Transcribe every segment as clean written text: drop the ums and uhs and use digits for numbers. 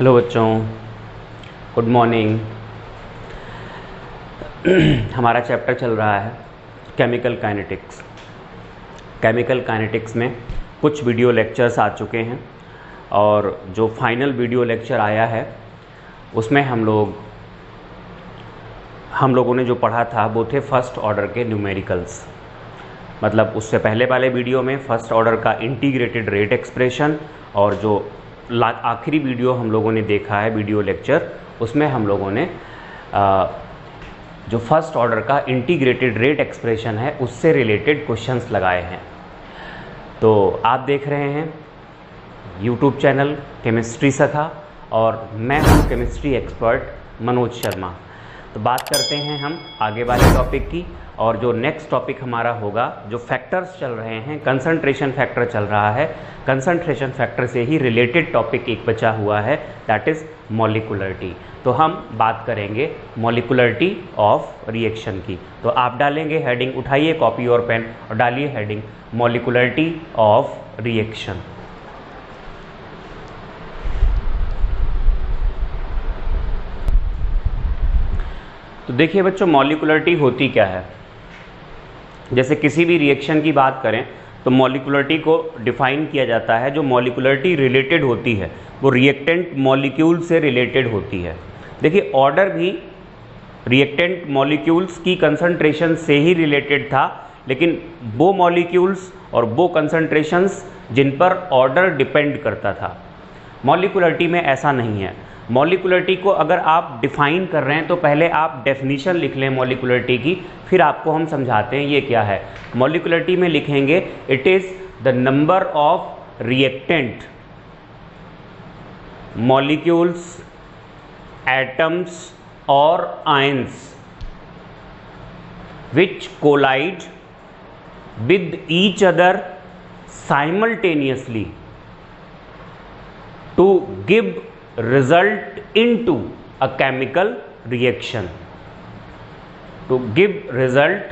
Hello बच्चों, good morning. हमारा chapter चल रहा है केमिकल काइनेटिक्स। केमिकल काइनेटिक्स में कुछ वीडियो लेक्चर्स आ चुके हैं और जो फाइनल वीडियो लेक्चर आया है उसमें हम लोगों ने जो पढ़ा था वो थे फर्स्ट ऑर्डर के न्यूमेरिकल्स। मतलब उससे पहले वाले वीडियो में फर्स्ट ऑर्डर का इंटीग्रेटेड रेट एक्सप्रेशन, और जो आखिरी वीडियो हम लोगों ने देखा है वीडियो लेक्चर, उसमें हम लोगों ने जो फर्स्ट ऑर्डर का इंटीग्रेटेड रेट एक्सप्रेशन है उससे रिलेटेड क्वेश्चंस लगाए हैं। तो आप देख रहे हैं यूट्यूब चैनल केमिस्ट्री सखा और मैं हूँ केमिस्ट्री एक्सपर्ट मनोज शर्मा। तो बात करते हैं हम आगे वाले टॉपिक की, और जो नेक्स्ट टॉपिक हमारा होगा, जो फैक्टर्स चल रहे हैं, कंसंट्रेशन फैक्टर चल रहा है। कंसंट्रेशन फैक्टर से ही रिलेटेड टॉपिक एक बचा हुआ है, दैट इज़ मॉलिक्यूलरिटी। तो हम बात करेंगे मॉलिक्यूलरिटी ऑफ रिएक्शन की। तो आप डालेंगे हेडिंग, उठाइए कॉपी और पेन और डालिए हेडिंग मॉलिक्यूलरिटी ऑफ रिएक्शन। तो देखिए बच्चों, मॉलिक्यूलरिटी होती क्या है। जैसे किसी भी रिएक्शन की बात करें तो मॉलिक्यूलरिटी को डिफाइन किया जाता है। जो मॉलिक्यूलरिटी रिलेटेड होती है वो रिएक्टेंट मॉलिक्यूल से रिलेटेड होती है। देखिए, ऑर्डर भी रिएक्टेंट मॉलिक्यूल्स की कंसंट्रेशन से ही रिलेटेड था, लेकिन वो मॉलिक्यूल्स और वो कंसंट्रेशंस जिन पर ऑर्डर डिपेंड करता था। मॉलिक्यूलरिटी में ऐसा नहीं है। मॉलिक्यूलरिटी को अगर आप डिफाइन कर रहे हैं तो पहले आप डेफिनेशन लिख लें मॉलिक्यूलरिटी की, फिर आपको हम समझाते हैं ये क्या है। मॉलिक्यूलरिटी में लिखेंगे it is the number of reactant molecules, atoms और ions which collide with each other simultaneously to give result into a chemical reaction. To give result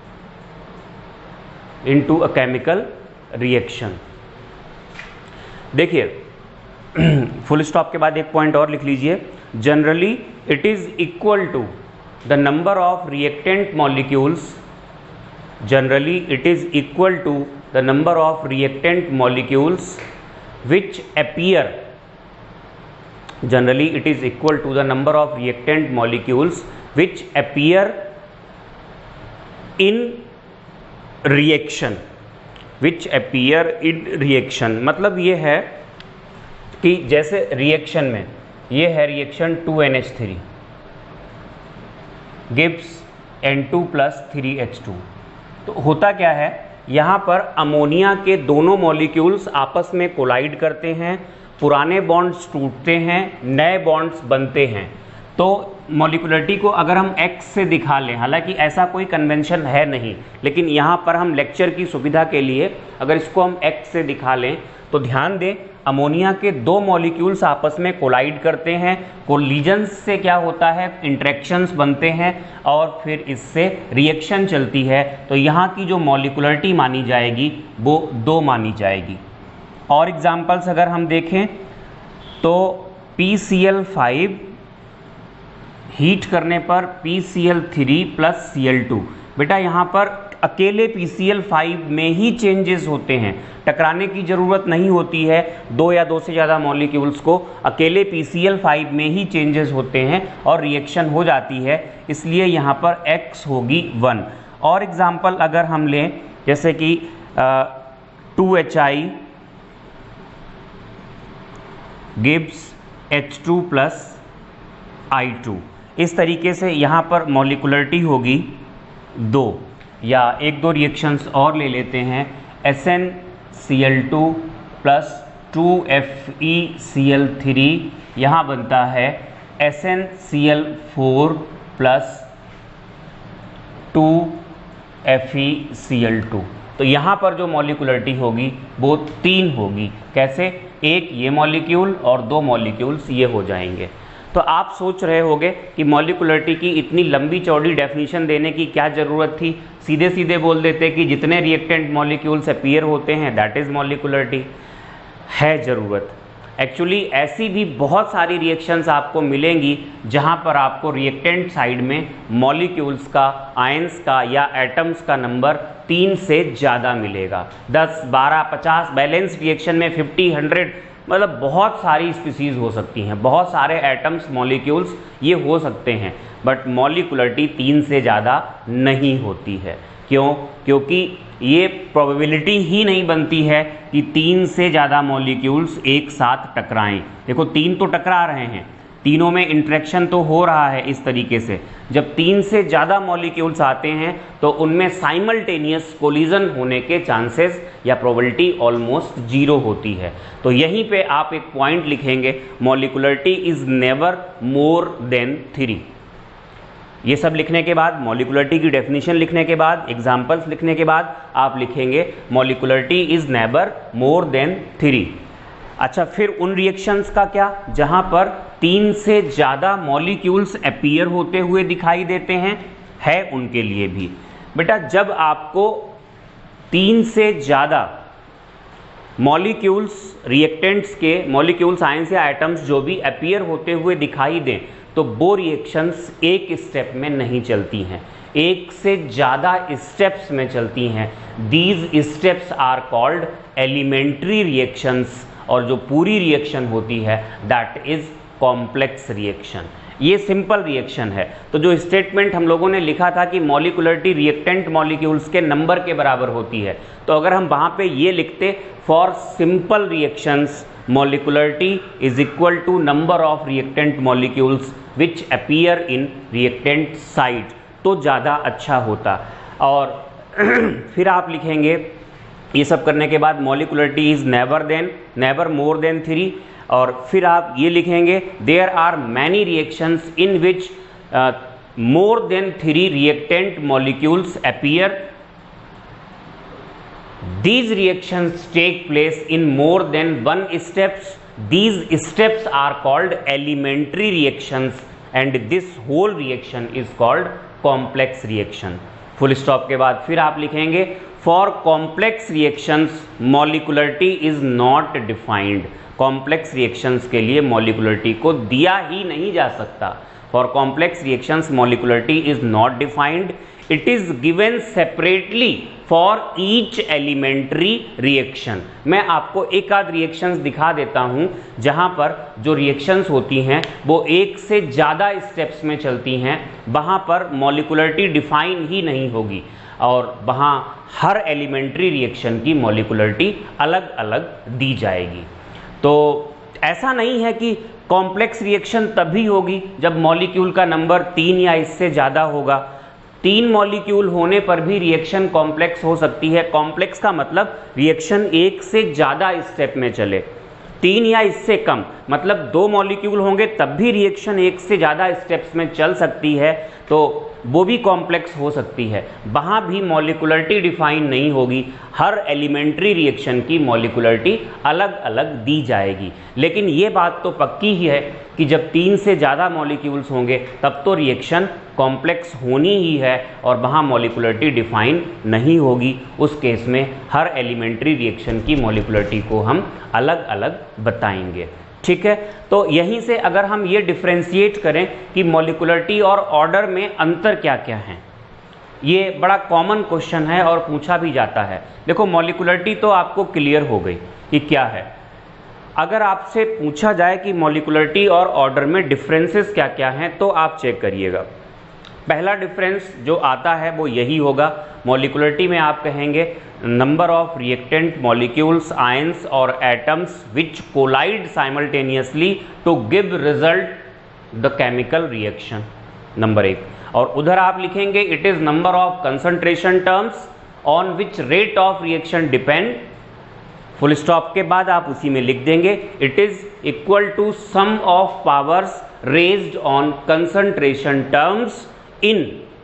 into a chemical reaction. देखिए, फुल स्टॉप के बाद एक point और लिख लीजिए। Generally it is equal to the number of reactant molecules. Generally it is equal to the number of reactant molecules which appear. Generally it is equal to the number of reactant molecules which appear in reaction. Which appear in reaction मतलब ये है कि जैसे reaction में ये है reaction 2NH3 gives N2 + 3H2। तो होता क्या है, यहाँ पर अमोनिया के दोनों मॉलिक्यूल्स आपस में कोलाइड करते हैं, पुराने बॉन्ड्स टूटते हैं, नए बॉन्ड्स बनते हैं। तो मॉलिक्यूलरिटी को अगर हम X से दिखा लें, हालांकि ऐसा कोई कन्वेंशन है नहीं, लेकिन यहाँ पर हम लेक्चर की सुविधा के लिए अगर इसको हम X से दिखा लें तो ध्यान दें, अमोनिया के दो मॉलिक्यूल्स आपस में कोलाइड करते हैं। कोलिजन्स से क्या होता है, इंटरेक्शंस बनते हैं और फिर इससे रिएक्शन चलती है। तो यहाँ की जो मॉलिक्यूलरिटी मानी जाएगी वो 2 मानी जाएगी। और एग्जांपल्स अगर हम देखें तो PCl5 हीट करने पर PCl3 + Cl2। बेटा यहाँ पर अकेले PCl5 में ही चेंजेस होते हैं, टकराने की ज़रूरत नहीं होती है। 2 या 2 से ज़्यादा मॉलिक्यूल्स को अकेले PCl5 में ही चेंजेस होते हैं और रिएक्शन हो जाती है, इसलिए यहाँ पर X होगी 1। और एग्जांपल अगर हम लें जैसे कि 2HI gives H2 + I2। इस तरीके से यहाँ पर मॉलिक्यूलरिटी होगी 2। या 1-2 रिएक्शंस और ले लेते हैं। SnCl2 + 2FeCl3 यहाँ बनता है SnCl4 + 2FeCl2। तो यहाँ पर जो मॉलिक्यूलरिटी होगी वो 3 होगी। कैसे, एक ये मॉलिक्यूल और 2 मॉलिक्यूल्स ये हो जाएंगे। तो आप सोच रहे होंगे कि मॉलिक्यूलरिटी की इतनी लंबी चौड़ी डेफिनेशन देने की क्या ज़रूरत थी, सीधे सीधे बोल देते कि जितने रिएक्टेंट मॉलिक्यूल्स अपीयर होते हैं दैट इज़ मॉलिक्यूलरिटी। है ज़रूरत, एक्चुअली ऐसी भी बहुत सारी रिएक्शंस आपको मिलेंगी जहां पर आपको रिएक्टेंट साइड में मॉलिक्यूल्स का, आयंस का या एटम्स का नंबर 3 से ज़्यादा मिलेगा। 10, 12, 50, बैलेंस रिएक्शन में 50, 100, मतलब बहुत सारी स्पीसीज हो सकती हैं, बहुत सारे एटम्स, मॉलिक्यूल्स ये हो सकते हैं, बट मॉलिकुलरिटी 3 से ज़्यादा नहीं होती है। क्यों? क्योंकि ये प्रोबेबिलिटी ही नहीं बनती है कि 3 से ज़्यादा मॉलिक्यूल्स एक साथ टकराएं। देखो 3 तो टकरा रहे हैं, तीनों में इंटरेक्शन तो हो रहा है इस तरीके से। जब 3 से ज़्यादा मॉलिक्यूल्स आते हैं तो उनमें साइमल्टेनियस कोलिजन होने के चांसेस या प्रोबेबिलिटी ऑलमोस्ट 0 होती है। तो यहीं पे आप एक पॉइंट लिखेंगे, molecularity is never more than 3। ये सब लिखने के बाद, मॉलिकुलरिटी की डेफिनेशन लिखने के बाद, एग्जाम्पल्स लिखने के बाद आप लिखेंगे molecularity is never more than 3। अच्छा, फिर उन रिएक्शंस का क्या जहां पर 3 से ज़्यादा मॉलिक्यूल्स अपीयर होते हुए दिखाई देते हैं, है उनके लिए भी। बेटा जब आपको 3 से ज़्यादा मॉलिक्यूल्स, रिएक्टेंट्स के मॉलिक्यूल्स, आयंस या एटम्स जो भी अपीयर होते हुए दिखाई दें, तो वो रिएक्शंस एक स्टेप में नहीं चलती हैं, एक से ज़्यादा स्टेप्स में चलती हैं। These steps are called elementary reactions, और जो पूरी रिएक्शन होती है दैट इज कॉम्प्लेक्स रिएक्शन। ये सिंपल रिएक्शन है। तो जो स्टेटमेंट हम लोगों ने लिखा था कि मॉलिकुलरिटी रिएक्टेंट मॉलिक्यूल्स के नंबर के बराबर होती है, तो अगर हम वहाँ पे ये लिखते for simple reactions molecularity is equal to number of reactant molecules which appear in reactant side, तो ज़्यादा अच्छा होता। और फिर आप लिखेंगे, ये सब करने के बाद molecularity is never more than 3, और फिर आप ये लिखेंगे there are many reactions in which more than 3 reactant molecules appear. These reactions take place in more than 1 steps. These steps are called elementary reactions and this whole reaction is called complex reaction. Full stop के बाद फिर आप लिखेंगे for complex reactions molecularity is not defined. Complex reactions के लिए molecularity को दिया ही नहीं जा सकता। For complex reactions molecularity is not defined. It is given separately for each elementary reaction. मैं आपको एक आध रिएक्शंस दिखा देता हूं जहां पर जो रिएक्शंस होती हैं वो एक से ज़्यादा स्टेप्स में चलती हैं, वहां पर मॉलिकुलरिटी डिफाइन ही नहीं होगी और वहां हर एलिमेंट्री रिएक्शन की मॉलिकुलरिटी अलग अलग दी जाएगी। तो ऐसा नहीं है कि कॉम्प्लेक्स रिएक्शन तभी होगी जब मॉलिक्यूल का नंबर 3 या इससे ज़्यादा होगा। 3 मॉलिक्यूल होने पर भी रिएक्शन कॉम्प्लेक्स हो सकती है। कॉम्प्लेक्स का मतलब रिएक्शन एक से ज़्यादा स्टेप में चले। 3 या इससे कम मतलब 2 मॉलिक्यूल होंगे तब भी रिएक्शन एक से ज़्यादा स्टेप्स में चल सकती है, तो वो भी कॉम्प्लेक्स हो सकती है। वहाँ भी मॉलिकुलरिटी डिफाइन नहीं होगी, हर एलिमेंट्री रिएक्शन की मॉलिकुलरिटी अलग अलग दी जाएगी। लेकिन ये बात तो पक्की ही है कि जब 3 से ज़्यादा मॉलिक्यूल्स होंगे तब तो रिएक्शन कॉम्प्लेक्स होनी ही है और वहाँ मॉलिकुलरिटी डिफाइन नहीं होगी। उस केस में हर एलिमेंट्री रिएक्शन की मॉलिकुलरिटी को हम अलग अलग बताएंगे। ठीक है, तो यहीं से अगर हम ये डिफ्रेंशिएट करें कि मॉलिकुलरिटी और ऑर्डर में अंतर क्या क्या है, ये बड़ा कॉमन क्वेश्चन है और पूछा भी जाता है। देखो मॉलिकुलरिटी तो आपको क्लियर हो गई कि क्या है। अगर आपसे पूछा जाए कि मॉलिकुलरिटी और ऑर्डर में डिफरेंसेस क्या क्या हैं तो आप चेक करिएगा। पहला डिफरेंस जो आता है वो यही होगा, मॉलिकुलरिटी में आप कहेंगे number of reactant molecules, ions और atoms which collide simultaneously to give result the chemical reaction, number 1। और उधर आप लिखेंगे it is number of concentration terms on which rate of reaction depend. Full stop के बाद आप उसी में लिख देंगे it is equal to sum of powers raised on concentration terms in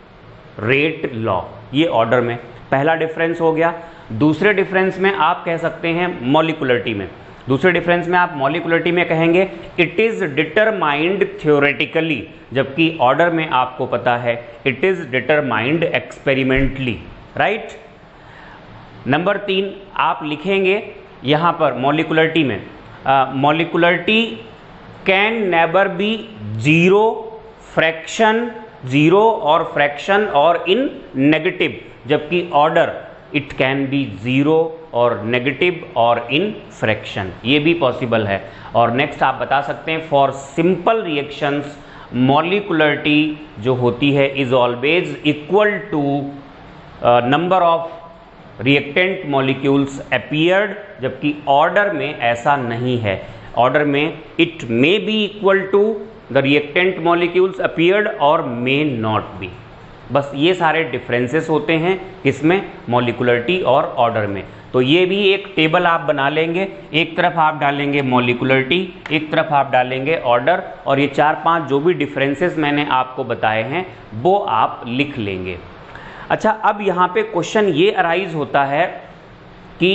rate law. ये ऑर्डर में पहला डिफरेंस हो गया। दूसरे डिफरेंस में आप कह सकते हैं मॉलिकुलरिटी में, दूसरे डिफरेंस में आप मॉलिकुलरिटी में कहेंगे इट इज डिटरमाइंड थ्योरेटिकली, जबकि ऑर्डर में आपको पता है it is determined experimentally, right. Number 3 आप लिखेंगे यहाँ पर मॉलिकुलरिटी में molecularity can never be zero, fraction zero और फ्रैक्शन और इन नेगेटिव, जबकि order it can be zero और नेगेटिव और इन फ्रैक्शन, ये भी पॉसिबल है। और नेक्स्ट आप बता सकते हैं फॉर सिंपल रिएक्शंस मॉलिकुलरिटी जो होती है is always equal to number of reactant molecules appeared, जबकि ऑर्डर में ऐसा नहीं है। ऑर्डर में it may be equal to the reactant molecules appeared और मे नॉट बी। बस ये सारे डिफरेंसेस होते हैं किसमें, मॉलिकुलरिटी और ऑर्डर में। तो ये भी एक टेबल आप बना लेंगे, एक तरफ आप डालेंगे मॉलिकुलरिटी, एक तरफ आप डालेंगे ऑर्डर, और ये 4-5 जो भी डिफरेंसेस मैंने आपको बताए हैं वो आप लिख लेंगे। अच्छा, अब यहाँ पे क्वेश्चन ये अराइज होता है कि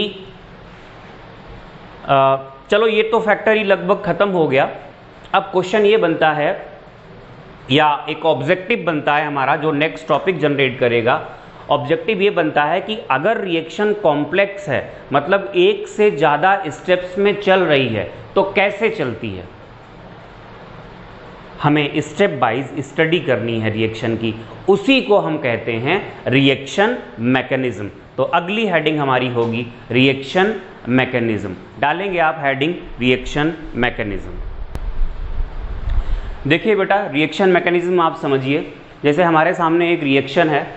चलो ये तो फैक्टर ही लगभग खत्म हो गया। अब क्वेश्चन ये बनता है या एक ऑब्जेक्टिव बनता है हमारा जो नेक्स्ट टॉपिक जनरेट करेगा। ऑब्जेक्टिव ये बनता है कि अगर रिएक्शन कॉम्प्लेक्स है, मतलब एक से ज़्यादा स्टेप्स में चल रही है, तो कैसे चलती है, हमें स्टेप वाइज स्टडी करनी है रिएक्शन की, उसी को हम कहते हैं रिएक्शन मैकेनिज्म। तो अगली हेडिंग हमारी होगी रिएक्शन मैकेनिज्म। डालेंगे आप हेडिंग रिएक्शन मैकेनिज्म। देखिए बेटा, रिएक्शन मैकेनिज्म आप समझिए, जैसे हमारे सामने एक रिएक्शन है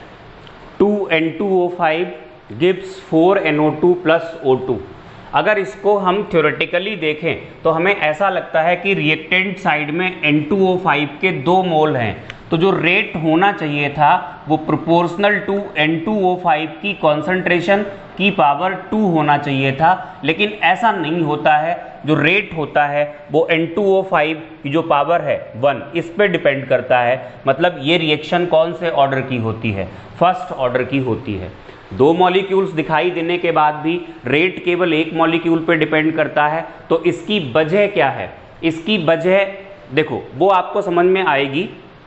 2N2O5 gives 4NO2 plus O2। अगर इसको हम थ्योरेटिकली देखें तो हमें ऐसा लगता है कि रिएक्टेंट साइड में N2O5 के 2 मोल हैं, तो जो रेट होना चाहिए था वो प्रोपोर्शनल टू N2O5 की कॉन्सेंट्रेशन की पावर 2 होना चाहिए था, लेकिन ऐसा नहीं होता है। जो रेट होता है वो N2O5 की जो पावर है 1, इस पे डिपेंड करता है। मतलब ये रिएक्शन कौन से ऑर्डर की होती है, फर्स्ट ऑर्डर की होती है। 2 मॉलिक्यूल्स दिखाई देने के बाद भी रेट केवल एक मॉलिक्यूल पे डिपेंड करता है। तो इसकी वजह क्या है, इसकी वजह देखो वो आपको समझ में आएगी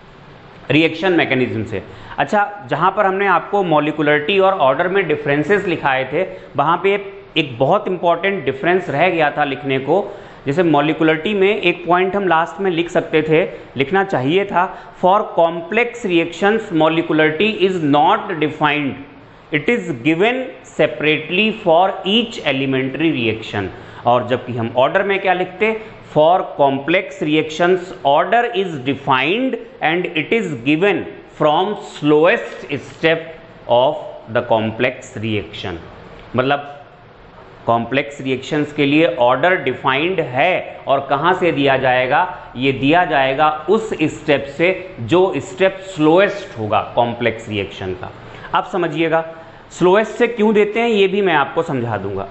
रिएक्शन मैकेनिज्म से। अच्छा, जहाँ पर हमने आपको मॉलिकुलरिटी और ऑर्डर में डिफरेंसेस लिखाए थे, वहाँ पे एक बहुत इंपॉर्टेंट डिफरेंस रह गया था लिखने को। जैसे मॉलिकुलरिटी में एक पॉइंट हम लास्ट में लिख सकते थे, लिखना चाहिए था, for complex reactions molecularity is not defined, it is given separately for each elementary reaction. और जबकि हम ऑर्डर में क्या लिखते, for complex reactions order is defined and it is given from slowest step of the complex reaction. मतलब complex reactions के लिए order defined है, और कहाँ से दिया जाएगा, ये दिया जाएगा उस स्टेप से जो स्टेप स्लोएस्ट होगा कॉम्प्लेक्स रिएक्शन का। आप समझिएगा स्लोएस्ट से क्यों देते हैं ये भी मैं आपको समझा दूंगा।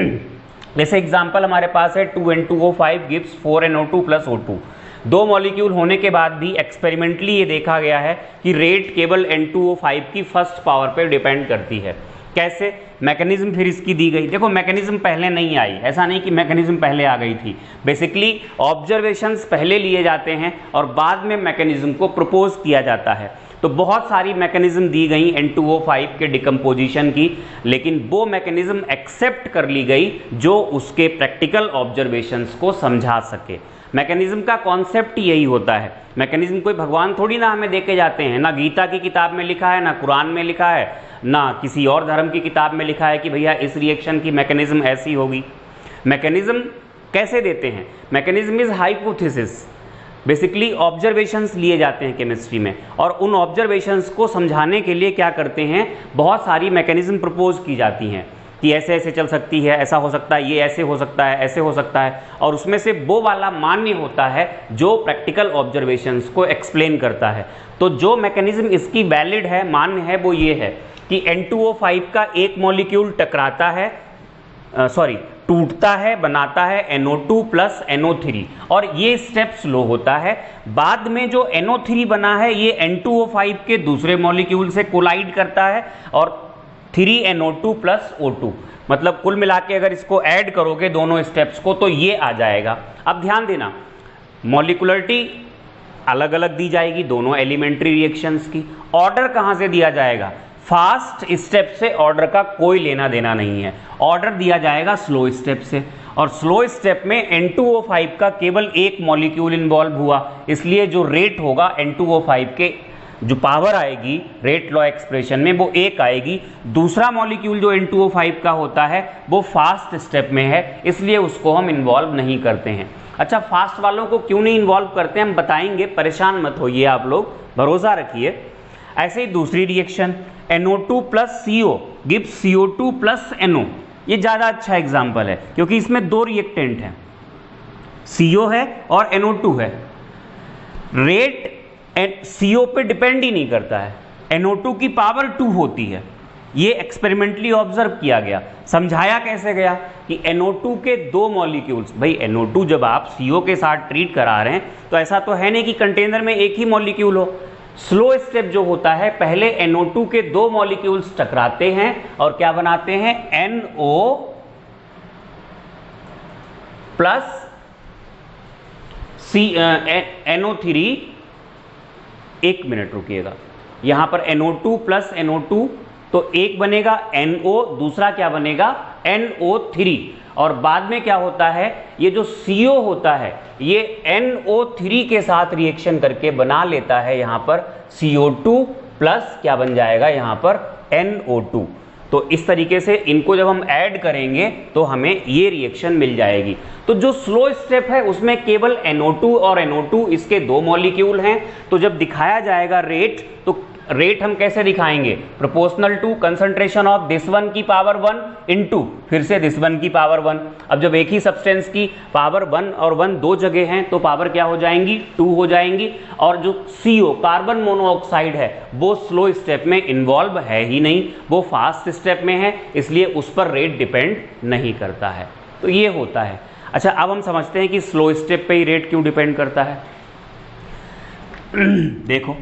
जैसे एग्जांपल हमारे पास है 2N2O5 gives 4NO2 plus O2। 2 molecule होने के बाद भी एक्सपेरिमेंटली ये देखा गया है कि रेट केवल N2O5 की फर्स्ट पावर पे डिपेंड करती है। कैसे, मैकेनिज्म फिर इसकी दी गई। देखो मैकेनिज्म पहले नहीं आई, ऐसा नहीं कि मैकेनिज्म पहले आ गई थी। बेसिकली ऑब्जर्वेशंस पहले लिए जाते हैं और बाद में मैकेनिज्म को प्रपोज किया जाता है। तो बहुत सारी मैकेनिज्म दी गई N2O5 के डिकम्पोजिशन की, लेकिन वो मैकेनिज्म एक्सेप्ट कर ली गई जो उसके प्रैक्टिकल ऑब्जर्वेशंस को समझा सके। मैकेनिज्म का कॉन्सेप्ट यही होता है। मैकेनिज्म कोई भगवान थोड़ी ना हमें देके जाते हैं, ना गीता की किताब में लिखा है, ना कुरान में लिखा है, ना किसी और धर्म की किताब में लिखा है कि भैया इस रिएक्शन की मैकेनिज्म ऐसी होगी। मैकेनिज्म कैसे देते हैं, mechanism is hypothesis. Basically observations लिए जाते हैं केमिस्ट्री में, और उन ऑब्जर्वेशंस को समझाने के लिए क्या करते हैं, बहुत सारी मैकेनिज्म प्रपोज की जाती हैं कि ऐसे ऐसे चल सकती है, ऐसा हो सकता है, ये ऐसे हो सकता है, ऐसे हो सकता है। और उसमें से वो वाला मान्य होता है जो प्रैक्टिकल ऑब्जर्वेशंस को एक्सप्लेन करता है। तो जो मैकेनिज्म इसकी वैलिड है, मान्य है, वो ये है कि N2O5 का एक मॉलिक्यूल टकराता है, टूटता है, बनाता है NO2 प्लस NO3, और ये स्टेप स्लो होता है। बाद में जो NO3 बना है ये N2O5 के दूसरे मॉलिक्यूल से कोलाइड करता है और 3NO2 प्लस O2, मतलब कुल मिला के अगर इसको ऐड करोगे दोनों स्टेप्स को तो ये आ जाएगा। अब ध्यान देना, मॉलिकुलरिटी अलग अलग दी जाएगी दोनों एलिमेंट्री रिएक्शंस की। ऑर्डर कहाँ से दिया जाएगा, फास्ट स्टेप से ऑर्डर का कोई लेना देना नहीं है, ऑर्डर दिया जाएगा स्लो स्टेप से। और स्लो स्टेप में N2O5 का केवल एक मॉलिक्यूल इन्वॉल्व हुआ, इसलिए जो रेट होगा N2O5 के जो पावर आएगी रेट लॉ एक्सप्रेशन में वो 1 आएगी। दूसरा मॉलिक्यूल जो N2O5 का होता है वो फास्ट स्टेप में है, इसलिए उसको हम इन्वॉल्व नहीं करते हैं। अच्छा, फास्ट वालों को क्यों नहीं इन्वॉल्व करते हम बताएंगे, परेशान मत होइए आप लोग, भरोसा रखिए। ऐसे ही दूसरी reaction NO2 plus CO gives CO2 plus NO, ये ज़्यादा अच्छा एग्जाम्पल है क्योंकि इसमें दो रिएक्टेंट हैं, CO है और NO2 है। रेट CO पे डिपेंड ही नहीं करता है, NO2 की पावर 2 होती है। ये एक्सपेरिमेंटली ऑब्जर्व किया गया। समझाया कैसे गया कि NO2 के दो मॉलिक्यूल्स, भाई NO2 जब आप CO के साथ ट्रीट करा रहे हैं तो ऐसा तो है नहीं कि कंटेनर में एक ही मॉलिक्यूल हो। स्लो स्टेप जो होता है, पहले NO2 के दो मॉलिक्यूल्स टकराते हैं और क्या बनाते हैं, NO प्लस NO3। एक मिनट रुकिएगा, यहां पर NO2 प्लस NO2 तो एक बनेगा NO, दूसरा क्या बनेगा NO3, और बाद में क्या होता है, ये जो CO होता है ये NO3 के साथ रिएक्शन करके बना लेता है यहां पर CO2 प्लस क्या बन जाएगा यहां पर NO2। तो इस तरीके से इनको जब हम ऐड करेंगे तो हमें ये रिएक्शन मिल जाएगी। तो जो स्लो स्टेप है उसमें केवल NO2 और NO2 इसके दो मॉलिक्यूल हैं, तो जब दिखाया जाएगा रेट, तो रेट हम कैसे दिखाएंगे, proportional to concentration of this one की पावर 1 इनटू फिर से दिस वन की पावर 1। अब जब एक ही सब्सटेंस की पावर 1 और 1 दो जगह हैं तो पावर क्या हो जाएंगी, 2 हो जाएंगी। और जो CO कार्बन मोनोऑक्साइड है वो स्लो स्टेप में इन्वॉल्व है ही नहीं, वो फास्ट स्टेप में है, इसलिए उस पर रेट डिपेंड नहीं करता है। तो ये होता है। अच्छा, अब हम समझते हैं कि स्लो स्टेप पे ही रेट क्यों डिपेंड करता है। देखो,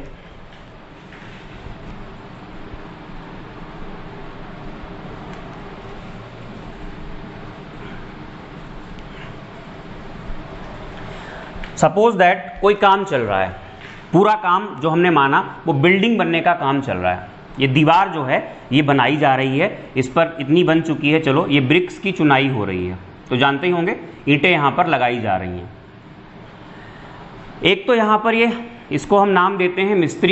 सपोज दैट कोई काम चल रहा है, पूरा काम जो हमने माना वो बिल्डिंग बनने का काम चल रहा है। ये दीवार जो है ये बनाई जा रही है, इस पर इतनी बन चुकी है, चलो ये ब्रिक्स की चुनाई हो रही है, तो जानते ही होंगे ईंटें यहां पर लगाई जा रही हैं। एक तो यहां पर ये, इसको हम नाम देते हैं मिस्त्री,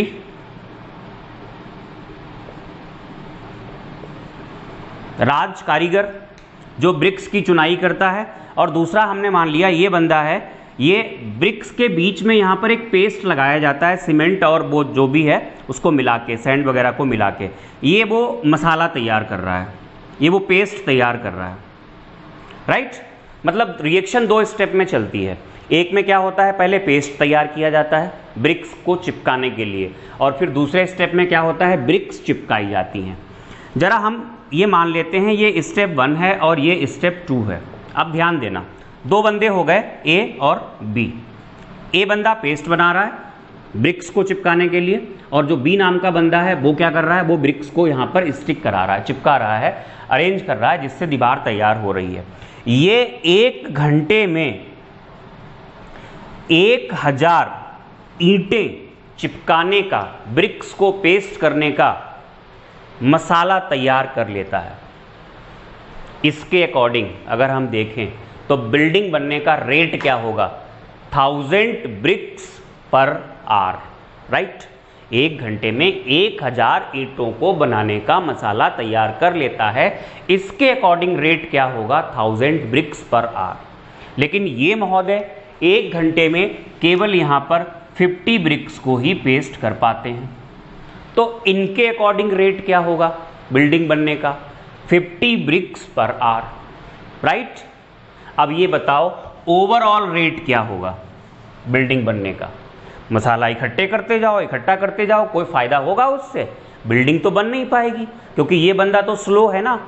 राज कारीगर जो ब्रिक्स की चुनाई करता है, और दूसरा हमने मान लिया ये बंदा है, ये ब्रिक्स के बीच में यहाँ पर एक पेस्ट लगाया जाता है, सीमेंट और वो जो भी है उसको मिला के, सैंड वगैरह को मिला के, ये वो मसाला तैयार कर रहा है, ये वो पेस्ट तैयार कर रहा है, राइट। मतलब रिएक्शन दो स्टेप में चलती है। एक में क्या होता है, पहले पेस्ट तैयार किया जाता है ब्रिक्स को चिपकाने के लिए, और फिर दूसरे स्टेप में क्या होता है, ब्रिक्स चिपकाई जाती हैं। जरा हम ये मान लेते हैं ये स्टेप 1 है और ये स्टेप 2 है। अब ध्यान देना, दो बंदे हो गए A और B। A बंदा पेस्ट बना रहा है ब्रिक्स को चिपकाने के लिए, और जो B नाम का बंदा है वो क्या कर रहा है, वो ब्रिक्स को यहाँ पर स्टिक करा रहा है, चिपका रहा है, अरेंज कर रहा है, जिससे दीवार तैयार हो रही है। ये 1 घंटे में 1000 ईंटें चिपकाने का, ब्रिक्स को पेस्ट करने का मसाला तैयार कर लेता है। इसके अकॉर्डिंग अगर हम देखें तो बिल्डिंग बनने का रेट क्या होगा, 1000 ब्रिक्स पर आवर, राइट। 1 घंटे में 1000 ईंटों को बनाने का मसाला तैयार कर लेता है, इसके अकॉर्डिंग रेट क्या होगा, 1000 ब्रिक्स पर आवर। लेकिन ये महोदय 1 घंटे में केवल यहां पर 50 ब्रिक्स को ही पेस्ट कर पाते हैं, तो इनके अकॉर्डिंग रेट क्या होगा बिल्डिंग बनने का, 50 ब्रिक्स पर आवर, राइट। अब ये बताओ ओवरऑल रेट क्या होगा बिल्डिंग बनने का। मसाला इकट्ठे करते जाओ, इकट्ठा करते जाओ, कोई फायदा होगा उससे, बिल्डिंग तो बन नहीं पाएगी, क्योंकि ये बंदा तो स्लो है ना।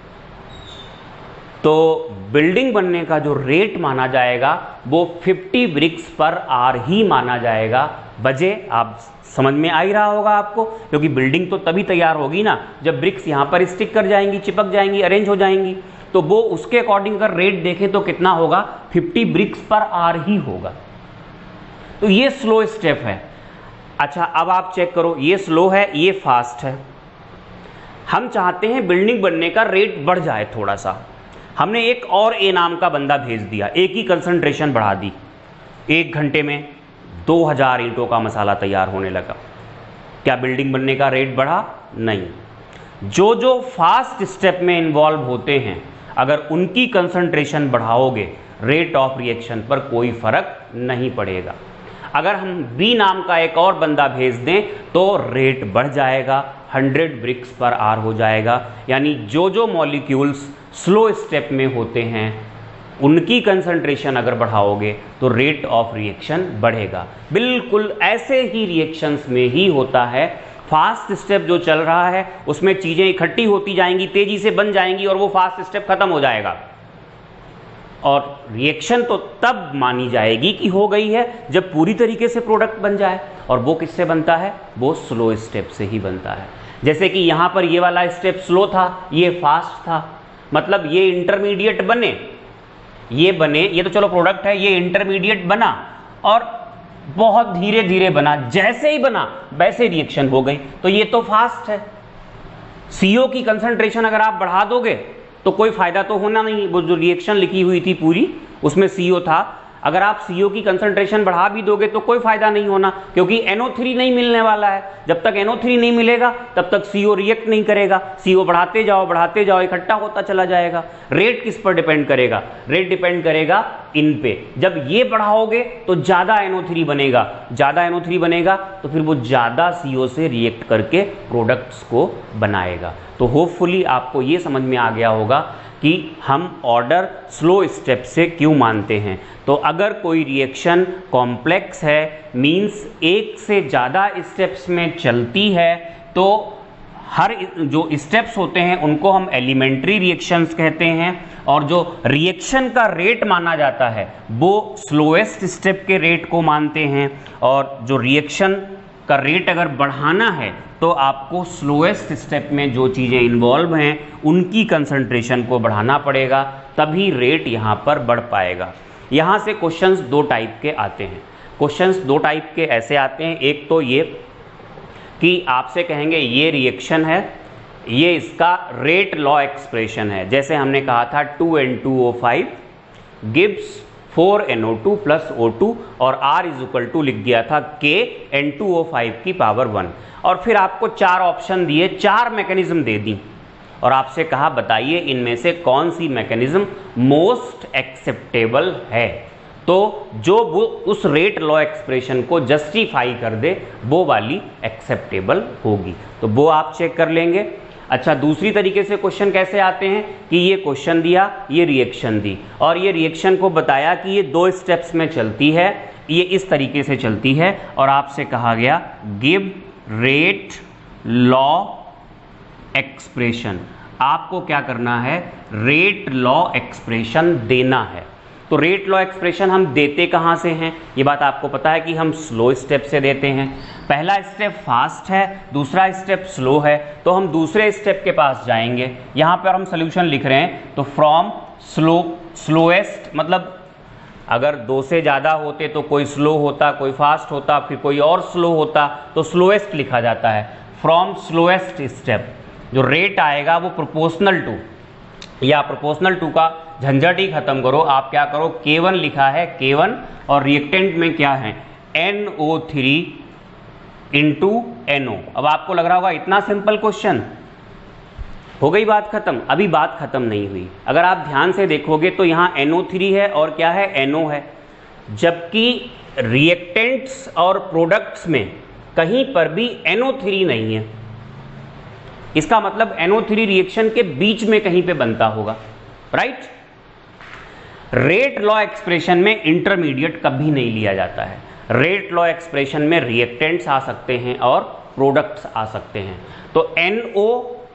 तो बिल्डिंग बनने का जो रेट माना जाएगा वो 50 ब्रिक्स पर आवर ही माना जाएगा। बजे आप समझ में आ ही रहा होगा आपको, क्योंकि बिल्डिंग तो तभी तैयार होगी ना जब ब्रिक्स यहां पर स्टिक कर जाएंगी, चिपक जाएंगी, अरेंज हो जाएंगी। तो वो उसके अकॉर्डिंग अगर रेट देखें तो कितना होगा, 50 ब्रिक्स पर आवर ही होगा। तो ये स्लो स्टेप है। अच्छा, अब आप चेक करो, ये स्लो है, ये फास्ट है। हम चाहते हैं बिल्डिंग बनने का रेट बढ़ जाए थोड़ा सा, हमने एक और ए नाम का बंदा भेज दिया, एक ही कंसंट्रेशन बढ़ा दी, 1 घंटे में 2000 ईंटों का मसाला तैयार होने लगा। क्या बिल्डिंग बनने का रेट बढ़ा? नहीं। जो जो फास्ट स्टेप में इन्वॉल्व होते हैं, अगर उनकी कंसंट्रेशन बढ़ाओगे रेट ऑफ रिएक्शन पर कोई फर्क नहीं पड़ेगा। अगर हम बी नाम का एक और बंदा भेज दें तो रेट बढ़ जाएगा, 100 ब्रिक्स पर आर हो जाएगा। यानी जो जो मॉलिक्यूल्स स्लो स्टेप में होते हैं उनकी कंसंट्रेशन अगर बढ़ाओगे तो रेट ऑफ रिएक्शन बढ़ेगा। बिल्कुल ऐसे ही रिएक्शंस में ही होता है। फास्ट स्टेप जो चल रहा है उसमें चीज़ें इकट्ठी होती जाएंगी, तेजी से बन जाएंगी और वो फास्ट स्टेप खत्म हो जाएगा। और रिएक्शन तो तब मानी जाएगी कि हो गई है जब पूरी तरीके से प्रोडक्ट बन जाए, और वो किससे बनता है? वो स्लो स्टेप से ही बनता है। जैसे कि यहाँ पर ये वाला स्टेप स्लो था, ये फास्ट था, मतलब ये इंटरमीडिएट बने, ये बने, ये तो चलो प्रोडक्ट है, ये इंटरमीडिएट बना और बहुत धीरे धीरे बना, जैसे ही बना वैसे रिएक्शन हो गई, तो ये तो फास्ट है। CO की कंसंट्रेशन अगर आप बढ़ा दोगे तो कोई फायदा तो होना नहीं। वो जो रिएक्शन लिखी हुई थी पूरी उसमें CO था, अगर आप CO की कंसंट्रेशन बढ़ा भी दोगे तो कोई फायदा नहीं होना, क्योंकि NO3 नहीं मिलने वाला है। जब तक NO3 नहीं मिलेगा तब तक CO रिएक्ट नहीं करेगा। CO बढ़ाते जाओ, इकट्ठा होता चला जाएगा। रेट किस पर डिपेंड करेगा? रेट डिपेंड करेगा इन पे। जब ये बढ़ाओगे तो ज़्यादा NO3 बनेगा, ज़्यादा NO3 बनेगा तो फिर वो ज़्यादा CO से रिएक्ट करके प्रोडक्ट्स को बनाएगा। तो होपफुली आपको ये समझ में आ गया होगा कि हम ऑर्डर स्लो स्टेप से क्यों मानते हैं। तो अगर कोई रिएक्शन कॉम्प्लेक्स है, मींस एक से ज़्यादा स्टेप्स में चलती है, तो हर जो स्टेप्स होते हैं उनको हम एलिमेंट्री रिएक्शंस कहते हैं, और जो रिएक्शन का रेट माना जाता है वो स्लोएस्ट स्टेप के रेट को मानते हैं। और जो रिएक्शन का रेट अगर बढ़ाना है तो आपको स्लोएस्ट स्टेप में जो चीज़ें इन्वॉल्व हैं उनकी कंसंट्रेशन को बढ़ाना पड़ेगा, तभी रेट यहाँ पर बढ़ पाएगा। यहाँ से क्वेश्चंस 2 टाइप के आते हैं। क्वेश्चंस 2 टाइप के ऐसे आते हैं, एक तो ये कि आपसे कहेंगे ये रिएक्शन है, ये इसका रेट लॉ एक्सप्रेशन है। जैसे हमने कहा था 2N2O5 gives 4NO2 plus O2 और R इज इक्वल टू लिख दिया था K N2O5 की पावर 1, और फिर आपको 4 ऑप्शन दिए, 4 मैकेनिज्म दे दी और आपसे कहा बताइए इनमें से कौन सी मैकेनिज्म मोस्ट एक्सेप्टेबल है। तो जो वो उस रेट लॉ एक्सप्रेशन को जस्टिफाई कर दे वो वाली एक्सेप्टेबल होगी, तो वो आप चेक कर लेंगे। अच्छा, दूसरी तरीके से क्वेश्चन कैसे आते हैं कि ये क्वेश्चन दिया, ये रिएक्शन दी और ये रिएक्शन को बताया कि ये 2 स्टेप्स में चलती है, ये इस तरीके से चलती है, और आपसे कहा गया गिव रेट लॉ एक्सप्रेशन। आपको क्या करना है? रेट लॉ एक्सप्रेशन देना है। तो रेट लॉ एक्सप्रेशन हम देते कहाँ से हैं? ये बात आपको पता है कि हम स्लो स्टेप से देते हैं। पहला स्टेप फास्ट है, दूसरा स्टेप स्लो है, तो हम दूसरे स्टेप के पास जाएंगे। यहाँ पर हम सोल्यूशन लिख रहे हैं, तो फ्रॉम स्लोएस्ट, मतलब अगर 2 से ज़्यादा होते तो कोई स्लो होता, कोई फास्ट होता, फिर कोई और स्लो होता, तो स्लोएस्ट लिखा जाता है। फ्रॉम स्लोएस्ट स्टेप जो रेट आएगा वो प्रोपोर्शनल टू, या प्रोपोर्शनल टू का झंझट ही खत्म करो, आप क्या करो, K1 लिखा है, K1 और रिएक्टेंट में क्या है NO3 इंटू NO। अब आपको लग रहा होगा इतना सिंपल क्वेश्चन, हो गई बात खत्म। अभी बात खत्म नहीं हुई। अगर आप ध्यान से देखोगे तो यहाँ NO3 है और क्या है, NO है, जबकि रिएक्टेंट्स और प्रोडक्ट्स में कहीं पर भी NO3 नहीं है। इसका मतलब NO3 रिएक्शन के बीच में कहीं पे बनता होगा, राइट। रेट लॉ एक्सप्रेशन में इंटरमीडिएट कभी नहीं लिया जाता है। रेट लॉ एक्सप्रेशन में रिएक्टेंट्स आ सकते हैं और प्रोडक्ट्स आ सकते हैं। तो NO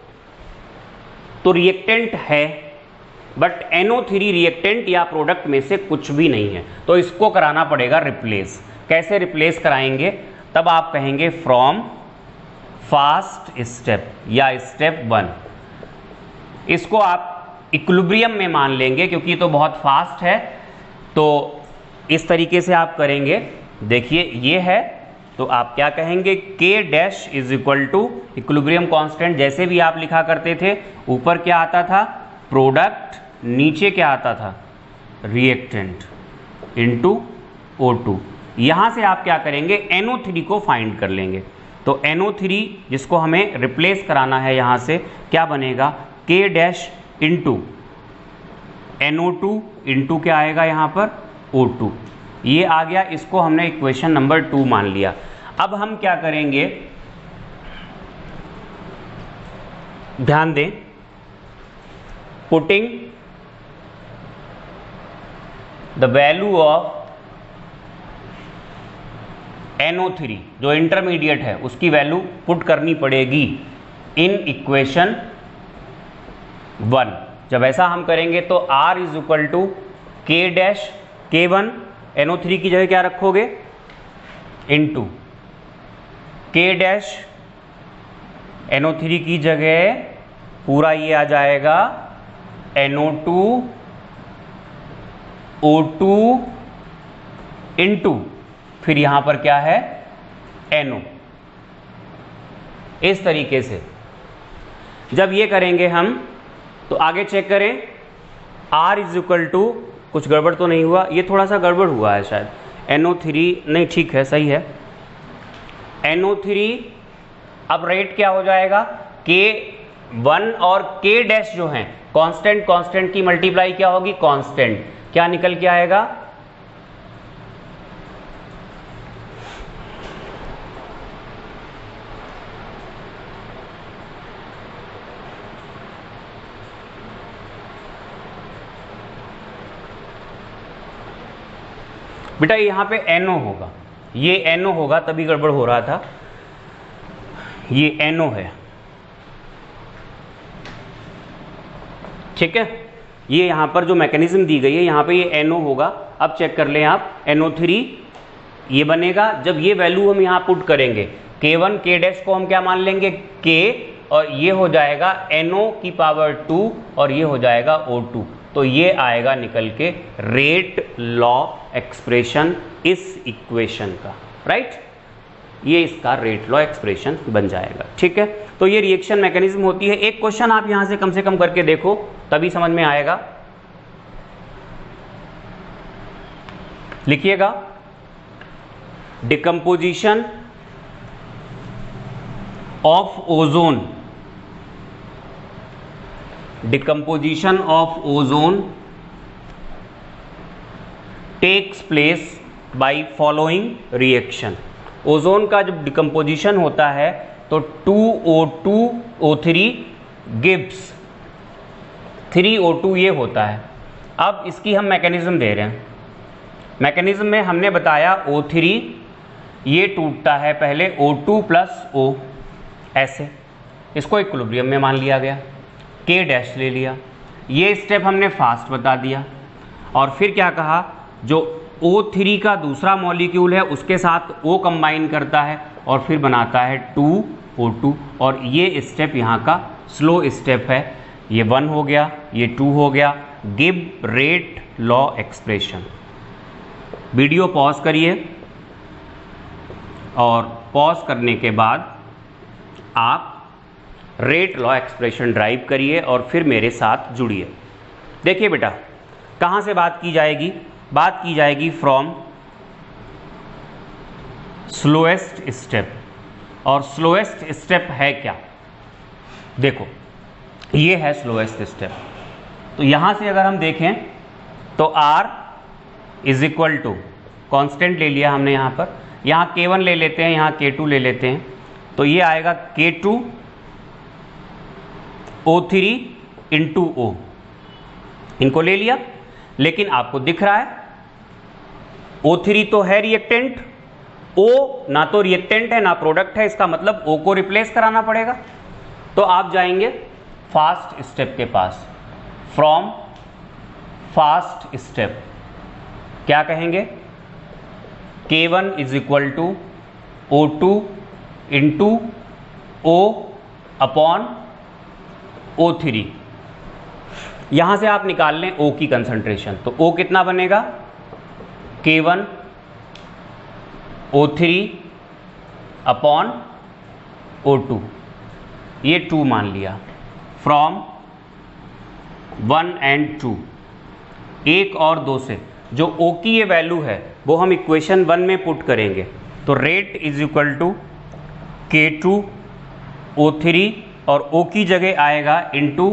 तो रिएक्टेंट है, बट NO3 रिएक्टेंट या प्रोडक्ट में से कुछ भी नहीं है, तो इसको कराना पड़ेगा रिप्लेस। कैसे रिप्लेस कराएंगे? तब आप कहेंगे फ्रॉम फास्ट स्टेप या स्टेप 1। इसको आप इक्विलिब्रियम में मान लेंगे क्योंकि तो बहुत फास्ट है, तो इस तरीके से आप करेंगे। देखिए ये है, तो आप क्या कहेंगे, K dash is equal to equilibrium constant, जैसे भी आप लिखा करते थे ऊपर क्या आता था, प्रोडक्ट नीचे क्या आता था, रिएक्टेंट इंटू O2। यहाँ से आप क्या करेंगे, NO3 को फाइंड कर लेंगे। तो NO3 जिसको हमें रिप्लेस कराना है यहाँ से, क्या बनेगा, K dash into NO2 into क्या आएगा यहाँ पर, O2। ये आ गया, इसको हमने इक्वेशन नंबर 2 मान लिया। अब हम क्या करेंगे, ध्यान दें, putting the value of NO3 जो इंटरमीडिएट है उसकी वैल्यू पुट करनी पड़ेगी इन इक्वेशन 1। जब ऐसा हम करेंगे तो R is equal to K dash K1 NO3 की जगह क्या रखोगे, इंटू K डैश NO3 की जगह पूरा ये आ जाएगा NO2 O2 इंटू फिर यहां पर क्या है, NO। इस तरीके से जब ये करेंगे हम तो आगे चेक करें, R इज इक्वल टू, कुछ गड़बड़ तो नहीं हुआ, ये थोड़ा सा गड़बड़ हुआ है शायद, NO3 नहीं, ठीक है, सही है, NO3। अब रेट क्या हो जाएगा, K1 और K डैश जो है कांस्टेंट, कांस्टेंट की मल्टीप्लाई क्या होगी, कांस्टेंट, क्या निकल के आएगा, बेटा यहां पे NO होगा, ये NO होगा, तभी गड़बड़ हो रहा था, ये NO है, ठीक है। ये यहां पर जो मैकेनिज्म दी गई है यहाँ पे ये NO होगा। अब चेक कर लें आप, NO3 ये बनेगा, जब ये वैल्यू हम यहाँ पुट करेंगे, K1 K डैश को हम क्या मान लेंगे, K, और ये हो जाएगा NO की पावर 2 और ये हो जाएगा O2। तो ये आएगा निकल के रेट लॉ एक्सप्रेशन इस इक्वेशन का, राइट, ये इसका रेट लॉ एक्सप्रेशन बन जाएगा, ठीक है। तो ये रिएक्शन मैकेनिज्म होती है। एक क्वेश्चन आप यहां से कम से कम करके देखो, तभी समझ में आएगा। लिखिएगा, decomposition of ozone, decomposition of ozone takes place by following reaction. Ozone का जब डिकम्पोजिशन होता है तो 2O2O3 गिव्स 3O2 ये होता है। अब इसकी हम मैकेनिज्म दे रहे हैं। मैकेनिज्म में हमने बताया O3 ये टूटता है पहले O2 प्लस O, ऐसे, इसको इक्विलिब्रियम में मान लिया गया, K डैश ले लिया, ये स्टेप हमने फास्ट बता दिया। और फिर क्या कहा, जो O3 का दूसरा मॉलिक्यूल है उसके साथ O कंबाइन करता है और फिर बनाता है 2O2, और ये स्टेप यहाँ का स्लो स्टेप है। ये 1 हो गया, ये 2 हो गया। Give rate law expression. Video pause करिए और पॉज करने के बाद आप रेट लॉ एक्सप्रेशन ड्राइव करिए और फिर मेरे साथ जुड़िए। देखिए बेटा, कहाँ से बात की जाएगी, बात की जाएगी फ्रॉम स्लोएस्ट स्टेप। और स्लोएस्ट स्टेप है क्या, देखो ये है स्लोएस्ट स्टेप। तो यहां से अगर हम देखें तो R is equal to, constant ले लिया हमने यहां पर, यहां K1 ले लेते हैं, यहां K2 ले लेते हैं, तो ये आएगा K2 O3 इंटू O, इनको ले लिया। लेकिन आपको दिख रहा है O3 तो है रिएक्टेंट, O ना तो रिएक्टेंट है ना प्रोडक्ट है, इसका मतलब O को रिप्लेस कराना पड़ेगा। तो आप जाएंगे फास्ट स्टेप के पास, फ्रॉम फास्ट स्टेप क्या कहेंगे, K1 is equal to O2 into O upon O3। यहां से आप निकाल लें O की कंसंट्रेशन, तो O कितना बनेगा, K1 O3 अपॉन O2, ये 2 मान लिया, फ्रॉम 1 and 2, 1 और 2 से जो O की ये वैल्यू है वो हम इक्वेशन 1 में पुट करेंगे। तो rate is equal to K2O3 और O की जगह आएगा into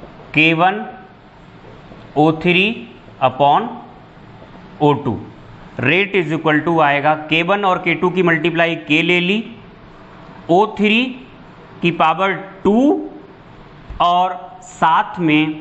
K1O3 upon O2। Rate is equal to आएगा K1 और K2 की मल्टीप्लाई K ले ली, O3 की पावर 2 और साथ में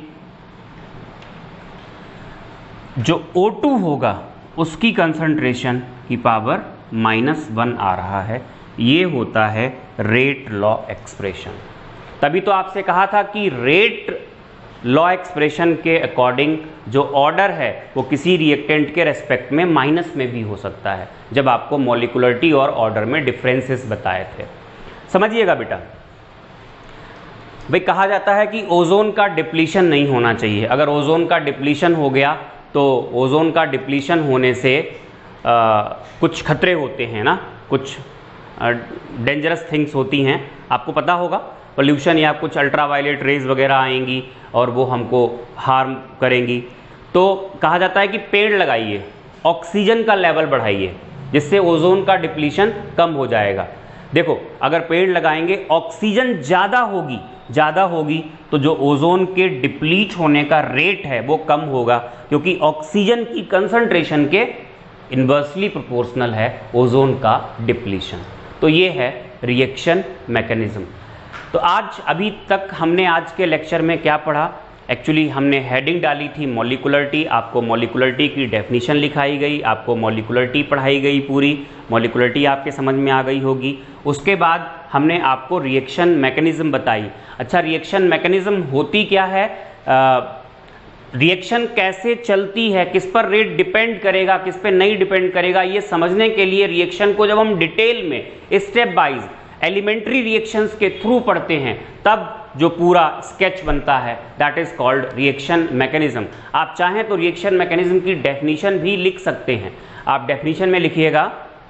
जो O2 होगा उसकी कंसंट्रेशन की पावर -1 आ रहा है। ये होता है रेट लॉ एक्सप्रेशन। तभी तो आपसे कहा था कि रेट लॉ एक्सप्रेशन के अकॉर्डिंग जो ऑर्डर है वो किसी रिएक्टेंट के रेस्पेक्ट में माइनस में भी हो सकता है, जब आपको मॉलिक्युलरिटी और ऑर्डर में डिफरेंसेस बताए थे। समझिएगा बेटा, भाई कहा जाता है कि ओजोन का डिप्लीशन नहीं होना चाहिए। अगर ओजोन का डिप्लीशन हो गया तो ओजोन का डिप्लीशन होने से कुछ खतरे होते हैं ना, कुछ डेंजरस थिंग्स होती हैं। आपको पता होगा पोल्यूशन या कुछ अल्ट्रावायलेट रेज वगैरह आएंगी और वो हमको हार्म करेंगी। तो कहा जाता है कि पेड़ लगाइए, ऑक्सीजन का लेवल बढ़ाइए, जिससे ओजोन का डिप्लीशन कम हो जाएगा। देखो, अगर पेड़ लगाएंगे ऑक्सीजन ज़्यादा होगी तो जो ओजोन के डिप्लीट होने का रेट है वो कम होगा, क्योंकि ऑक्सीजन की कंसंट्रेशन के इन्वर्सली प्रोपोर्शनल है ओजोन का डिप्लीशन। तो ये है रिएक्शन मैकेनिज्म। तो आज अभी तक हमने आज के लेक्चर में क्या पढ़ा? एक्चुअली हमने हेडिंग डाली थी मॉलिक्युलरिटी, आपको मॉलिक्युलरिटी की डेफिनेशन लिखाई गई, आपको मॉलिक्युलरिटी पढ़ाई गई, पूरी मॉलिक्युलरिटी आपके समझ में आ गई होगी। उसके बाद हमने आपको रिएक्शन मैकेनिज्म बताई। अच्छा, रिएक्शन मैकेनिज्म होती क्या है, रिएक्शन कैसे चलती है, किस पर रेट डिपेंड करेगा, किस पर नहीं डिपेंड करेगा, ये समझने के लिए रिएक्शन को जब हम डिटेल में स्टेप वाइज एलिमेंट्री रिएक्शंस के थ्रू पढ़ते हैं तब जो पूरा स्केच बनता है, that is called reaction mechanism. आप चाहें तो रिएक्शन मैकेनिज्म की डेफिनेशन भी लिख सकते हैं। आप डेफिनेशन में लिखिएगा,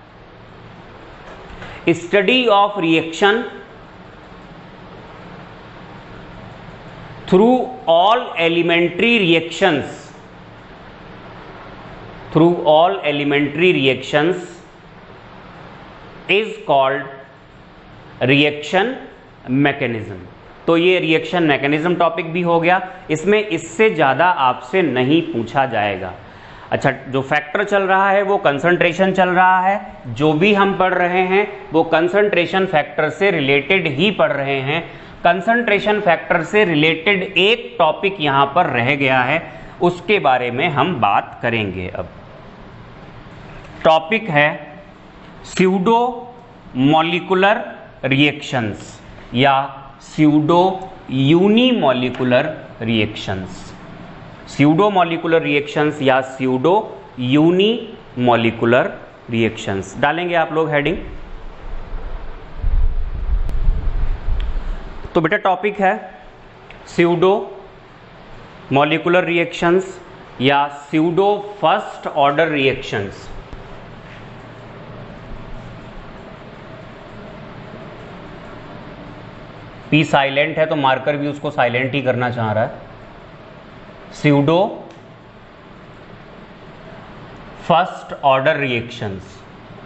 study of reaction through all elementary reactions is called reaction mechanism. तो ये रिएक्शन मैकेनिज्म टॉपिक भी हो गया। इसमें इससे ज़्यादा आपसे नहीं पूछा जाएगा। अच्छा, जो फैक्टर चल रहा है वो कंसंट्रेशन चल रहा है। जो भी हम पढ़ रहे हैं वो कंसंट्रेशन फैक्टर से रिलेटेड ही पढ़ रहे हैं। कंसंट्रेशन फैक्टर से रिलेटेड एक टॉपिक यहाँ पर रह गया है, उसके बारे में हम बात करेंगे। अब टॉपिक है स्यूडो मॉलिक्यूलर रिएक्शंस या pseudo unimolecular reactions. Pseudo molecular reactions या स्यूडो यूनिमॉलिक्यूलर रिएक्शंस डालेंगे आप लोग हेडिंग। तो बेटा टॉपिक है स्यूडो मॉलिक्यूलर रिएक्शंस या pseudo first order reactions. P silent है तो मार्कर भी उसको साइलेंट ही करना चाह रहा है। स्यूडो फर्स्ट ऑर्डर रिएक्शंस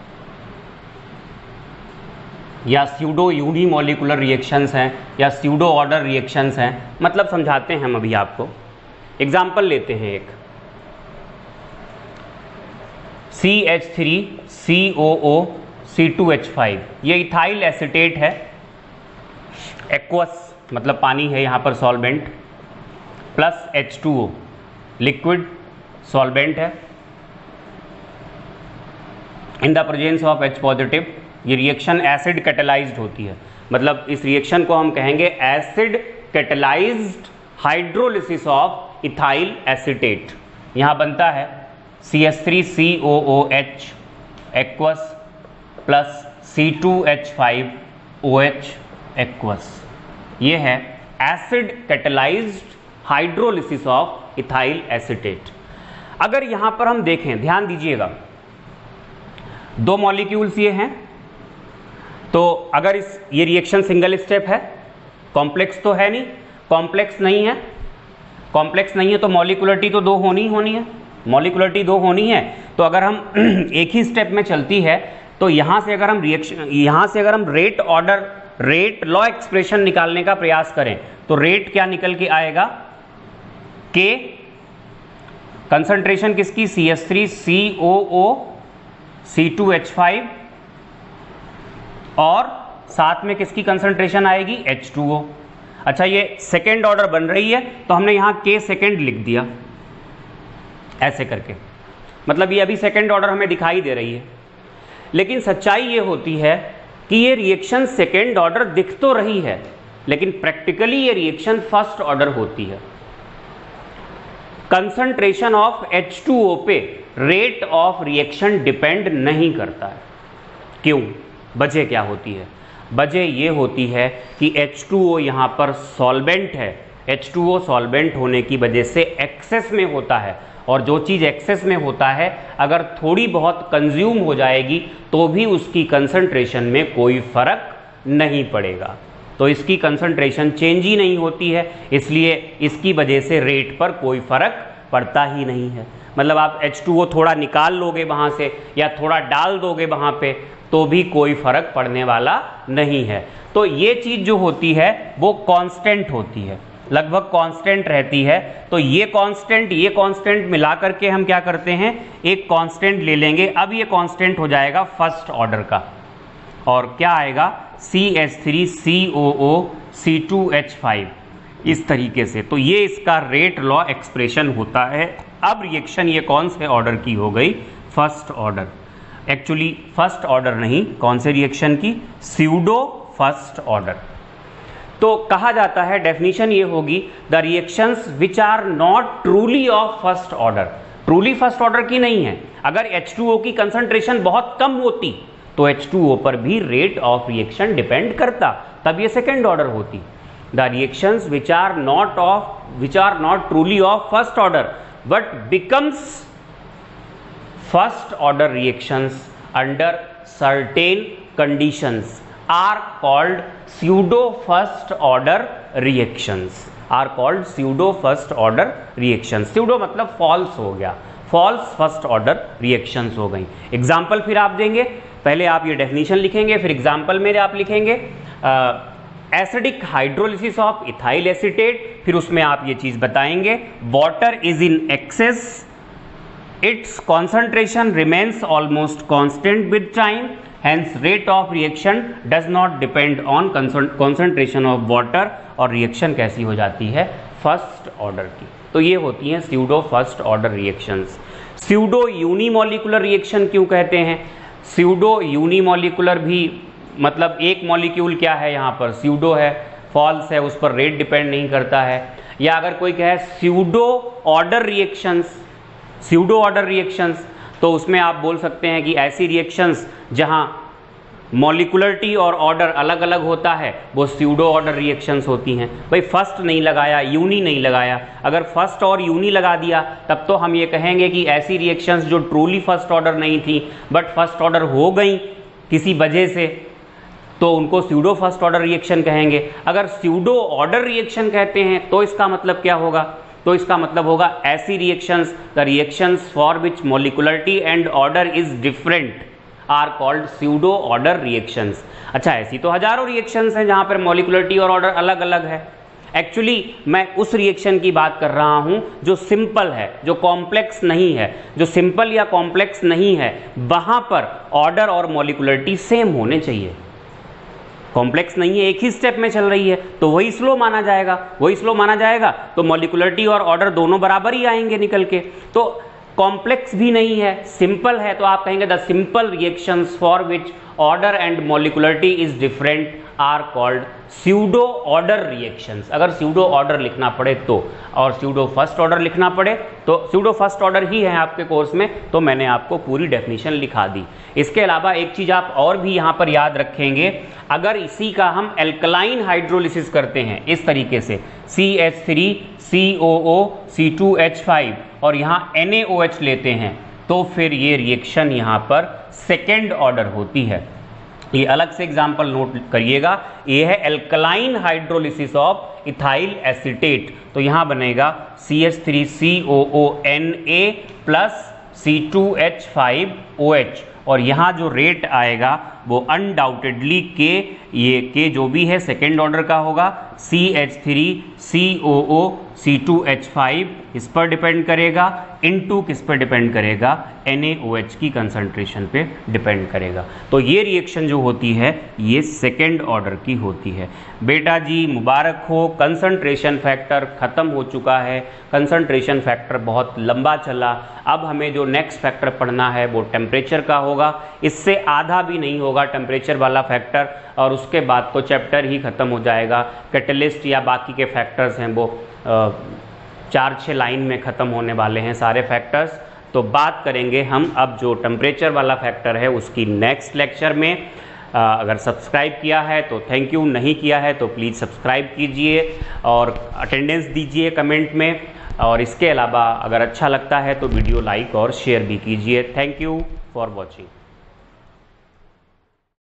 या स्यूडो यूनिमॉलिक्यूलर रिएक्शंस हैं या स्यूडो ऑर्डर रिएक्शंस हैं। मतलब समझाते हैं हम अभी आपको। एग्जाम्पल लेते हैं एक, CH3COO C2H5, ये इथाइल एसीटेट है। एक्वस मतलब पानी है यहाँ पर solvent, plus H2O liquid solvent है। In the presence of H positive ये रिएक्शन एसिड कैटेलाइज्ड होती है। मतलब इस रिएक्शन को हम कहेंगे acid catalysed hydrolysis of ethyl acetate. यहाँ बनता है CH3COOH aqueous plus C2H5OH aqueous. ये है acid catalysed hydrolysis of ethyl acetate. अगर यहां पर हम देखें, ध्यान दीजिएगा, दो मॉलिक्यूल्स ये हैं। तो अगर ये रिएक्शन सिंगल स्टेप है, कॉम्प्लेक्स तो है नहीं, कॉम्प्लेक्स नहीं है, कॉम्प्लेक्स नहीं है तो मॉलिक्युलरिटी तो 2 होनी ही होनी है, मॉलिक्युलरिटी 2 होनी है। तो अगर हम एक ही स्टेप में चलती है तो यहां से अगर हम रेट लॉ एक्सप्रेशन निकालने का प्रयास करें तो रेट क्या निकल के आएगा, के कंसंट्रेशन किसकी, CH3 COO C2H5 और साथ में किसकी कंसंट्रेशन आएगी, H2O। अच्छा ये सेकेंड ऑर्डर बन रही है तो हमने यहां के सेकेंड लिख दिया ऐसे करके, मतलब ये अभी सेकेंड ऑर्डर हमें दिखाई दे रही है। लेकिन सच्चाई ये होती है कि ये रिएक्शन सेकेंड ऑर्डर दिख तो रही है लेकिन प्रैक्टिकली ये रिएक्शन फर्स्ट ऑर्डर होती है। कंसंट्रेशन ऑफ H2O पे रेट ऑफ रिएक्शन डिपेंड नहीं करता है। क्यों? वजह क्या होती है? वजह ये होती है कि H2O यहाँ पर सॉल्वेंट है, H2O सॉल्वेंट होने की वजह से एक्सेस में होता है, और जो चीज़ एक्सेस में होता है अगर थोड़ी बहुत कंज्यूम हो जाएगी तो भी उसकी कंसंट्रेशन में कोई फर्क नहीं पड़ेगा। तो इसकी कंसंट्रेशन चेंज ही नहीं होती है, इसलिए इसकी वजह से रेट पर कोई फर्क पड़ता ही नहीं है। मतलब आप H2O थोड़ा निकाल लोगे वहाँ से या थोड़ा डाल दोगे वहाँ पे तो भी कोई फर्क पड़ने वाला नहीं है। तो ये चीज़ जो होती है वो कांस्टेंट होती है, लगभग कांस्टेंट रहती है। तो ये कांस्टेंट मिला करके हम क्या करते हैं, एक कांस्टेंट ले लेंगे। अब ये कांस्टेंट हो जाएगा फर्स्ट ऑर्डर का, और क्या आएगा, CH3 COO C2H5 इस तरीके से। तो ये इसका रेट लॉ एक्सप्रेशन होता है। अब रिएक्शन ये कौन से ऑर्डर की हो गई, first order. Actually first order नहीं, कौन से रिएक्शन की, स्यूडो फर्स्ट ऑर्डर। तो कहा जाता है, डेफिनेशन ये होगी, the reactions which are not truly of first order, truly first order की नहीं है। अगर H2O की कंसंट्रेशन बहुत कम होती तो H2O पर भी रेट ऑफ रिएक्शन डिपेंड करता, तब ये सेकेंड ऑर्डर होती। The reactions which are not truly of first order but becomes first order reactions under certain conditions are called pseudo first order reactions, are called pseudo first order reactions। pseudo मतलब false हो गया, false first order reactions हो गई। Example फिर आप देंगे, पहले आप ये डेफिनेशन लिखेंगे फिर एग्जाम्पल मेरे आप लिखेंगे। Acidic hydrolysis of ethyl acetate, फिर उसमें आप ये चीज बताएंगे, water is in excess, its concentration remains almost constant with time, hence rate of reaction does not depend on concentration of water, और रिएक्शन कैसी हो जाती है, फर्स्ट ऑर्डर की। तो ये होती हैं pseudo first order reactions. Pseudo unimolecular reaction क्यों कहते हैं? स्यूडो यूनिमोलिकुलर भी मतलब एक मॉलिक्यूल क्या है, यहाँ पर स्यूडो है, फॉल्स है, उस पर रेट डिपेंड नहीं करता है। या अगर कोई कहे pseudo order reactions, pseudo order reactions, तो उसमें आप बोल सकते हैं कि ऐसी रिएक्शंस जहां मॉलिक्युलरिटी और ऑर्डर अलग अलग होता है वो स्यूडो ऑर्डर रिएक्शंस होती हैं। भाई फर्स्ट नहीं लगाया, यूनी नहीं लगाया, अगर फर्स्ट और यूनी लगा दिया तब तो हम ये कहेंगे कि ऐसी रिएक्शंस जो ट्रूली फर्स्ट ऑर्डर नहीं थी बट फर्स्ट ऑर्डर हो गई किसी वजह से, तो उनको स्यूडो फर्स्ट ऑर्डर रिएक्शन कहेंगे। अगर स्यूडो ऑर्डर रिएक्शन कहते हैं तो इसका मतलब क्या होगा, तो इसका मतलब होगा ऐसी reactions, the reactions for which molecularity and order is different are called pseudo order reactions. अच्छा, ऐसी तो हजारों रिएक्शंस हैं जहां पर मॉलिक्युलरिटी और ऑर्डर अलग अलग है। एक्चुअली मैं उस रिएक्शन की बात कर रहा हूं जो सिंपल है, जो कॉम्प्लेक्स नहीं है। जो सिंपल या कॉम्प्लेक्स नहीं है वहां पर ऑर्डर और मॉलिक्युलरिटी सेम होने चाहिए। कॉम्प्लेक्स नहीं है, एक ही स्टेप में चल रही है तो वही स्लो माना जाएगा, वही स्लो माना जाएगा तो मॉलिक्युलरिटी और ऑर्डर दोनों बराबर ही आएंगे निकल के। तो कॉम्प्लेक्स भी नहीं है, सिंपल है, तो आप कहेंगे the simple reactions for which order and molecularity is different are called pseudo order reactions. अगर स्यूडो ऑर्डर लिखना पड़े तो, और स्यूडो फर्स्ट ऑर्डर लिखना पड़े तो, स्यूडो फर्स्ट ऑर्डर ही है आपके कोर्स में तो मैंने आपको पूरी डेफिनेशन लिखा दी। इसके अलावा एक चीज आप और भी यहाँ पर याद रखेंगे, अगर इसी का हम एल्कलाइन हाइड्रोलिसिस करते हैं इस तरीके से CH3 COO C2H5 और यहाँ NaOH लेते हैं तो फिर ये रिएक्शन यहाँ पर सेकेंड ऑर्डर होती है। ये अलग से एग्जाम्पल नोट करिएगा। ये है alkaline hydrolysis of ethyl acetate, तो यहां बनेगा CH3COONA प्लस C2H5OH, और यहाँ जो रेट आएगा वो अनडाउटेडली के जो भी है सेकेंड ऑर्डर का होगा, CH3COO C2H5 इस पर डिपेंड करेगा, इनटू किस पर डिपेंड करेगा, NaOH की कंसंट्रेशन पे डिपेंड करेगा। तो ये रिएक्शन जो होती है ये सेकेंड ऑर्डर की होती है। बेटा जी मुबारक हो, कंसंट्रेशन फैक्टर ख़त्म हो चुका है। कंसंट्रेशन फैक्टर बहुत लंबा चला। अब हमें जो नेक्स्ट फैक्टर पढ़ना है वो टेम्परेचर का होगा, इससे आधा भी नहीं होगा टेम्परेचर वाला फैक्टर, और उसके बाद तो चैप्टर ही ख़त्म हो जाएगा। कैटलिस्ट या बाकी के फैक्टर्स हैं वो 4-6 लाइन में ख़त्म होने वाले हैं सारे फैक्टर्स। तो बात करेंगे हम अब जो टेम्परेचर वाला फैक्टर है उसकी नेक्स्ट लेक्चर में। अगर सब्सक्राइब किया है तो थैंक यू, नहीं किया है तो प्लीज़ सब्सक्राइब कीजिए और अटेंडेंस दीजिए कमेंट में, और इसके अलावा अगर अच्छा लगता है तो वीडियो लाइक और शेयर भी कीजिए। Thank you for watching.